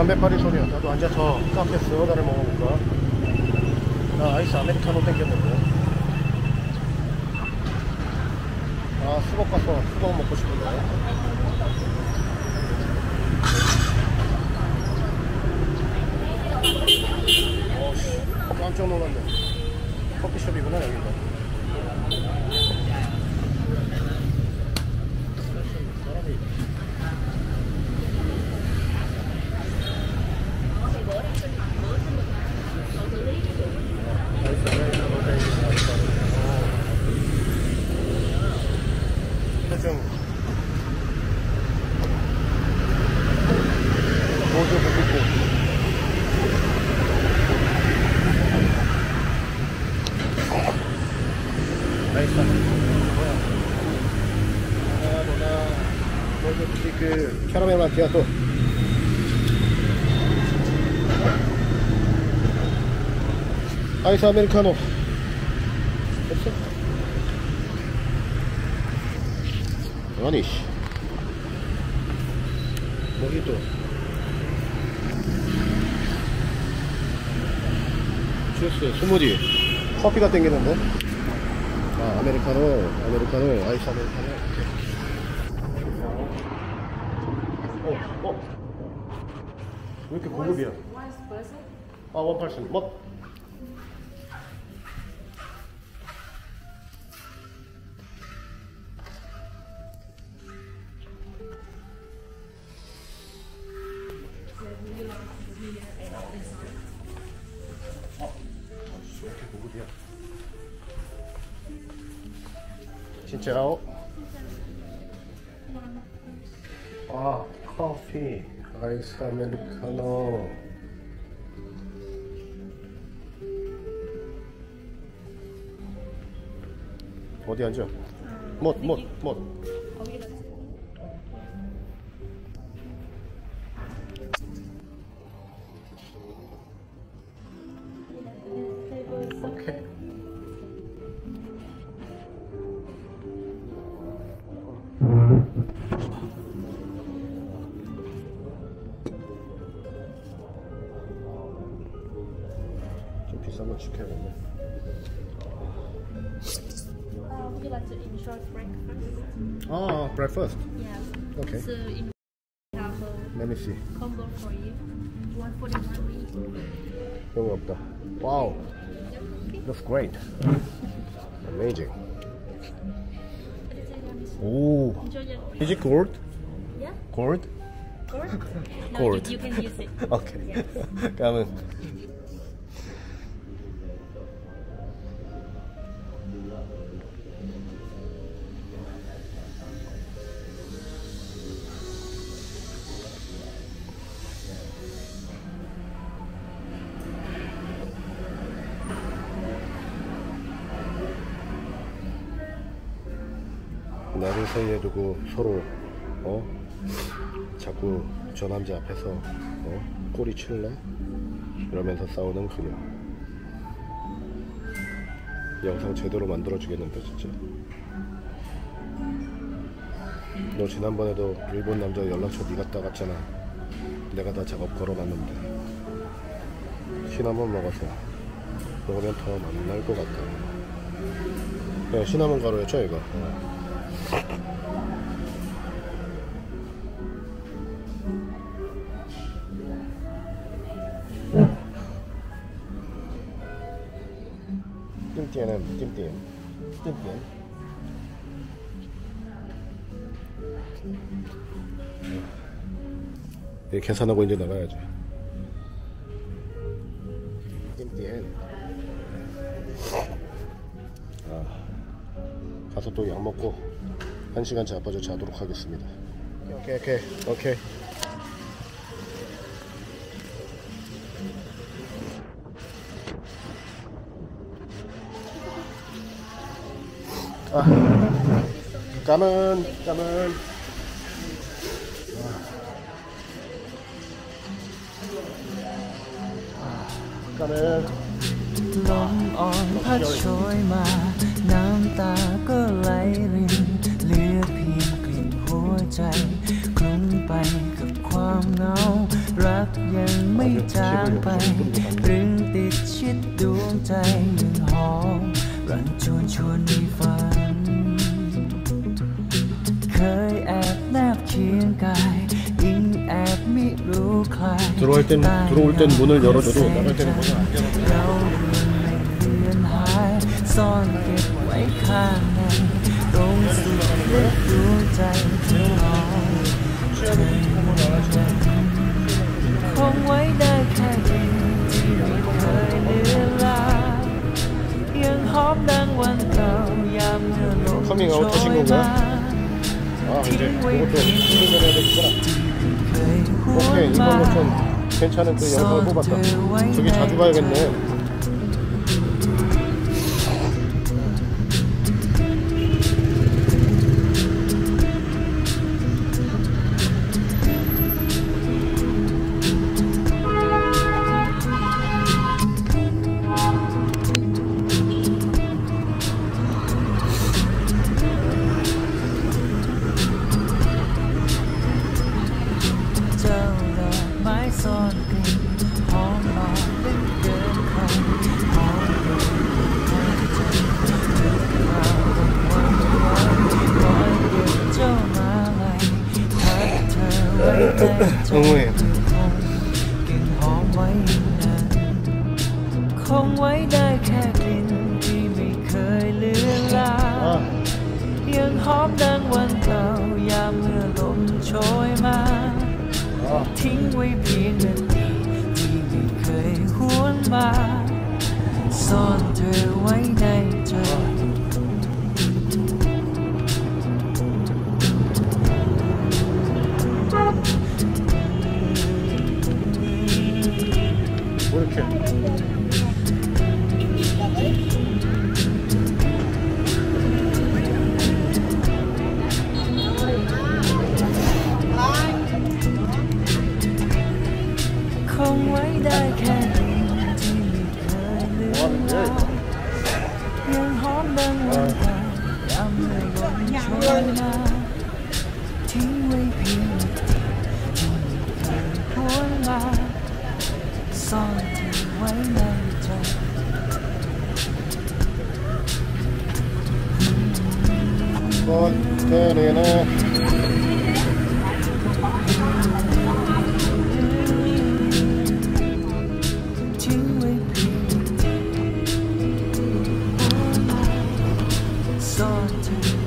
담배파리 소리야. 나도 앉아서 카페 소다를 먹어볼까? 나 아이스 아메리카노 땡겼는데. 아, 수박 가서 수박 먹고 싶은데. 어씨, 깜짝 놀랐네. 커피숍이구나, 여기가. 모두 먹고 나이스. 모두 그 캐러멜 마키아토. 아이스 아메리카노 없어? 아니 씨 모히또 주스 스무디 커피가 땡기는데. 아 아메리카노 아이스 아메리카노. 왜 이렇게 고급이야? 아 원펄슨 뭐? 이렇게 고급이야 진짜로. 아 커피 아이스 아메리카노. 어디 앉아? 못. 오케이. 좀 비싼 거 시켜야겠네. Would you like to enjoy breakfast? 아, breakfast. Yeah. Okay. So in have a Let me see. combo for you. 141. 여기 없다. Wow. That's great. Amazing. Oh. Enjoy your Is it gold? yeah. Gold? Gold? No, Gold. You can use it. Okay. Yes. 그러면 나를 사이에 두고 서로 자꾸 저 남자 앞에서 꼬리 칠래? 이러면서 싸우는 그녀. 영상 제대로 만들어주겠는데 진짜. 너 지난번에도 일본 남자 연락처 네가 따갔잖아. 내가 다 작업 걸어놨는데 시나몬 먹어서 먹으면 더 만날 것 같다. 네, 시나몬 가루였죠 이거. 찜띠에는 찜띠 네, 계산하고 이제 나가야지. 찜띠엔 가서 또 약 먹고 1시간 자빠져 자도록 하겠습니다. 오케이. 까만 ลมอ่อนพัดโชยมาน้ำตาก็ไหลรินเหลือเพียงกลิ่นหัวใจคลุ้งไปกับความเหงารักยังไม่จางไปตรึงติดชิดดวงใจยังหอมรันชวนในฝันเคยแอบแนบเคียงกายยิ่งแอบไม่รู้ใคร 들어올 땐 문을 열어줘도 나갈 때는 문을 안 열어줘. เราไม่เลือนหายซ่อนเก็บไว้ข้างในตรงสุดลึกดวงใจที่รอเธอคงไว้ได้แค่ดินที่ไม่เคยเลือนลางยังหอมดังวันเก่ายามเมื่อลมโชยมา 아 이제 이것도 충전해야 되겠구나. เคยหวน 오케이 มา 이걸로 좀 괜찮은 그 영상을 뽑았다. 저기 자주 가야겠네. เจ้าดอกไม้ซ่อนกลิ่นหอมหอมเหลือเกินใครหอมเกินใครจะเรื่องราวของวันคอยเก็บเจ้ามาลัยทักเธอไว้ในใจคงกลิ่นหอมไว้นานคงไว้ได้แค่กลิ่นที่ไม่เคยเลือนลางยังหอมดังวันเก่ายามเมื่อลมโชยมาทิ้งไว้เพียงนาทีที่ไม่เคยหวนมาซ่อนเธอไว้ในใจ 뭐 이렇게 คงไว้ได้แค่ที่ไม่เคยลืมลายังหอมดังวันเก่ายามเมื่อลมโชยมาทิ้งไว้เพียงนาทีที่ไม่เคยหวนมาซ่อนเธอไว้ในใจ 꽃들이네. Saw